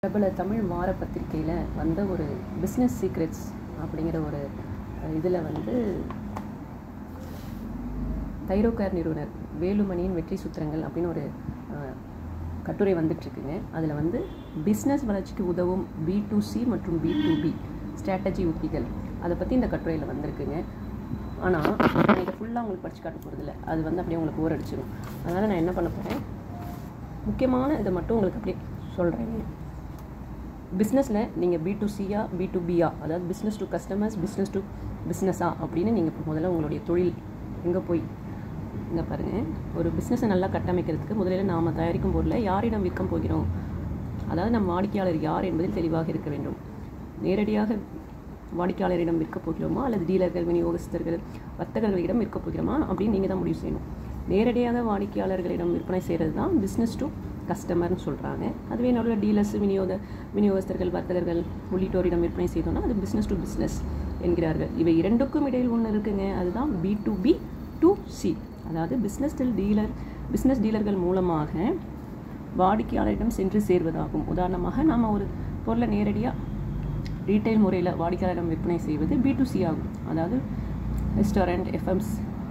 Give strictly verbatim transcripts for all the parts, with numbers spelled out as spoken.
பிரபல தமிழ் வார பத்திரிகையில் வந்த ஒரு பிஸ்னஸ் சீக்ரெட்ஸ் அப்படிங்கிற ஒரு இதில் வந்து தைரோகேர் நிறுவனர் வேலுமணியின் வெற்றி சூத்திரங்கள் அப்படின்னு ஒரு கட்டுரை வந்துட்டுருக்குங்க. அதில் வந்து பிஸ்னஸ் வளர்ச்சிக்கு உதவும் பி டு சி மற்றும் பி டு பி ஸ்ட்ராட்டஜி உத்திகள் அதை பற்றி இந்த கட்டுரையில் வந்திருக்குங்க. ஆனால் நான் இதை ஃபுல்லாக உங்களுக்கு படித்து காட்ட போகிறதில்ல, அது வந்து அப்படியே உங்களுக்கு போர் அடிச்சிடும். அதனால் நான் என்ன பண்ண போகிறேன், முக்கியமான இதை மட்டும் உங்களுக்கு அப்படியே சொல்கிறேங்க. பிஸ்னஸில் நீங்கள் பி டு சியா பி டு பியா, அதாவது business to customers business to பிஸ்னஸா அப்படின்னு நீங்கள் முதல்ல உங்களுடைய தொழில் எங்கே போய் இங்கே பாருங்கள், ஒரு பிஸ்னஸை நல்லா கட்டமைக்கிறதுக்கு முதலில் நாம் தயாரிக்கும் பொருளை யாரிடம் விற்க போகிறோம், அதாவது நம் வாடிக்கையாளர் யார் என்பதில் தெளிவாக இருக்க வேண்டும். நேரடியாக வாடிக்கையாளரிடம் விற்க போகிறோமா அல்லது டீலர்கள், விநியோகஸ்தர்கள், வர்த்தகர்களிடம் விற்க போகிறோமா அப்படின்னு நீங்கள் தான் முடிவு செய்யணும். நேரடியாக வாடிக்கையாளர்களிடம் விற்பனை செய்கிறது தான் பிஸ்னஸ் டு கஸ்டமர்னு சொல்கிறாங்க. அதுவே நல்ல டீலர்ஸ், விநியோக விநியோகஸ்தர்கள், வர்த்தகர்கள் உள்ளிட்டோரிடம் விற்பனை செய்தோம்னா அது பிஸ்னஸ் டு பிஸ்னஸ் என்கிறார்கள். இவை இரண்டுக்கும் இடையில் ஒன்று இருக்குங்க, அதுதான் B to B to C, அதாவது பிஸ்னஸ் டில் டீலர் பிஸ்னஸ் டீலர்கள் மூலமாக வாடிக்கையாளரிடம் சென்று சேர்வதாகும். உதாரணமாக நாம் ஒரு பொருளை நேரடியாக ரீட்டைல் முறையில் வாடிக்கையாளரிடம் விற்பனை செய்வது பி டு சி ஆகும். அதாவது ரெஸ்டாரண்ட், எஃப்எம்ஸ்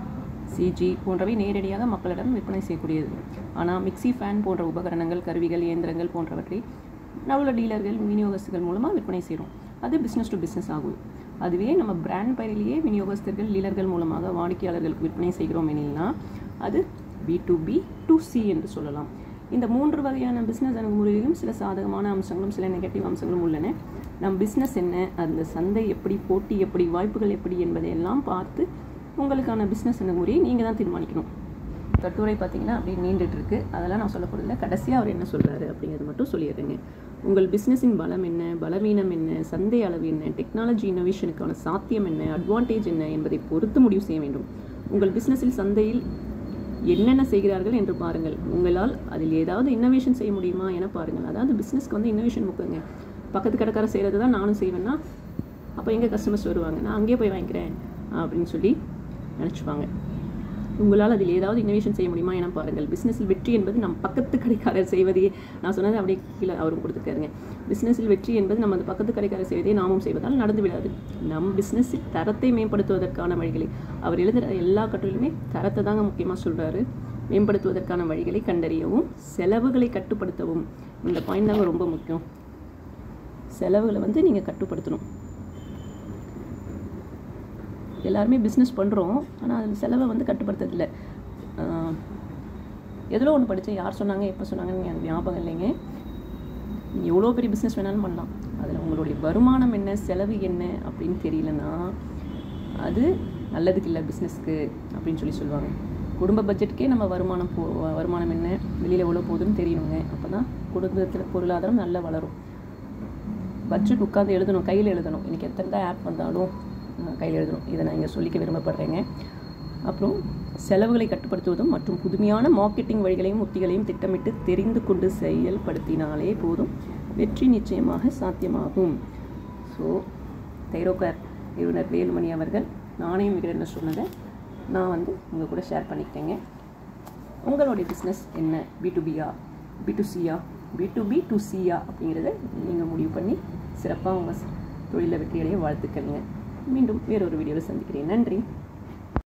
சிஜி போன்றவை நேரடியாக மக்களிடம் விற்பனை செய்யக்கூடியது. ஆனால் மிக்சி, ஃபேன் போன்ற உபகரணங்கள், கருவிகள், இயந்திரங்கள் போன்றவற்றை நல்ல டீலர்கள், விநியோகஸ்தர்கள் மூலமாக விற்பனை செய்கிறோம், அது பிஸ்னஸ் டு பிஸ்னஸ் ஆகும். அதுவே நம்ம பிராண்ட் பெயரிலேயே விநியோகஸ்தர்கள், டீலர்கள் மூலமாக வாடிக்கையாளர்களுக்கு விற்பனை செய்கிறோம் எனில்னா அது B to B to C என்று சொல்லலாம். இந்த மூன்று வகையான பிஸ்னஸ் அணுகுமுறையிலும் சில சாதகமான அம்சங்களும் சில நெகட்டிவ் அம்சங்களும் உள்ளன. நம் பிஸ்னஸ் என்ன, அந்த சந்தை எப்படி, போட்டி எப்படி, வாய்ப்புகள் எப்படி என்பதையெல்லாம் பார்த்து உங்களுக்கான பிஸ்னஸ் அணுகுமுறையை நீங்கள் தான் தீர்மானிக்கணும். கட்டுரை பார்த்தீங்கன்னா அப்படி நீண்டுட்டு இருக்கு, அதெல்லாம் நான் சொல்ல போகிறதில்ல. கடைசியாக அவர் என்ன சொல்கிறாரு அப்படிங்கிறது மட்டும் சொல்லிடுறேங்க. உங்கள் பிஸ்னஸின் பலம் என்ன, பலவீனம் என்ன, சந்தை அளவு என்ன, டெக்னாலஜி இன்னோவேஷனுக்கான சாத்தியம் என்ன, அட்வான்டேஜ் என்ன என்பதை பொறுத்து முடிவு செய்ய வேண்டும். உங்கள் பிஸ்னஸில் சந்தையில் என்னென்ன செய்கிறார்கள் என்று பாருங்கள். உங்களால் அதில் ஏதாவது இன்னோவேஷன் செய்ய முடியுமா என பாருங்கள். அதாவது பிஸ்னஸ்க்கு வந்து இன்னோவேஷன் முக்கியங்க. பக்கத்து கடைக்கார செய்கிறது தான் நானும் செய்வேன்னா அப்போ எங்கே கஸ்டமர்ஸ் வருவாங்க, நான் அங்கேயே போய் வாங்கிக்கிறேன் அப்படின்னு சொல்லி நினச்சிப்பாங்க. உங்களால் அதில் ஏதாவது இன்னோவேஷன் செய்ய முடியுமா என பாருங்கள். பிஸ்னஸில் வெற்றி என்பது நம் பக்கத்து கடைக்காரர் செய்வதையே, நான் சொன்னது அப்படியே கீழே அவரும் கொடுத்துருக்காருங்க. பிஸ்னஸில் வெற்றி என்பது நம்ம அந்த பக்கத்து கடைக்காரர் செய்வதையே நாமும் செய்வதால் நடந்து விடாது. நம் பிஸ்னஸில் தரத்தை மேம்படுத்துவதற்கான வழிகளை, அவர் எழுதுகிற எல்லா கட்டுரையிலுமே தரத்தை தாங்க முக்கியமாக சொல்கிறாரு. மேம்படுத்துவதற்கான வழிகளை கண்டறியவும், செலவுகளை கட்டுப்படுத்தவும், இந்த பாயிண்ட் தாங்க ரொம்ப முக்கியம். செலவுகளை வந்து நீங்கள் கட்டுப்படுத்தணும். எல்லாருமே பிஸ்னஸ் பண்ணுறோம், ஆனால் அதில் செலவை வந்து கட்டுப்படுத்துறதில்ல. எதிலோ ஒன்று படித்தேன், யார் சொன்னாங்க, எப்போ சொன்னாங்கன்னு எனக்கு ஞாபகம் இல்லைங்க. நீங்கள் எவ்வளோ பெரிய பிஸ்னஸ் வேணாலும் பண்ணலாம், அதில் உங்களுடைய வருமானம் என்ன, செலவு என்ன அப்படின்னு தெரியலன்னா அது நல்லதுக்கு இல்லை பிஸ்னஸ்க்கு அப்படின்னு சொல்லி சொல்லுவாங்க. குடும்ப பட்ஜெட்டுக்கே நம்ம வருமானம் போ வருமானம் என்ன, வெளியில் எவ்வளோ போகுதுன்னு தெரியணுங்க. அப்போ தான் குடும்பத்தில் பொருளாதாரம் நல்லா வளரும். பட்ஜெட் உட்காந்து எழுதணும், கையில் எழுதணும். இன்றைக்கி எத்தனை தான் ஆப் வந்தாலும் கையில் எழுதணும். இதை நான் இங்கே சொல்லிக்க விரும்பப்படுறேங்க. அப்புறம் செலவுகளை கட்டுப்படுத்துவதும் மற்றும் புதுமையான மார்க்கெட்டிங் வழிகளையும் உத்திகளையும் திட்டமிட்டு தெரிந்து கொண்டு செயல்படுத்தினாலே போதும், வெற்றி நிச்சயமாக சாத்தியமாகும். ஸோ தைரோகேர் நிறுவனர் வேலுமணி அவர்கள் நாணயம் விகடன சொன்னதை நான் வந்து உங்கள் கூட ஷேர் பண்ணிக்கிட்டேங்க. உங்களுடைய பிஸ்னஸ் என்ன, பி டு பியா பி டு சியா பி டு பி டு சியா அப்படிங்கிறத நீங்கள் முடிவு பண்ணி சிறப்பாக உங்கள் தொழிலை வெற்றியடைய வாழ்த்துக்கள்ங்க. மீண்டும் வேறொரு வீடியோவில் சந்திக்கிறேன். நன்றி.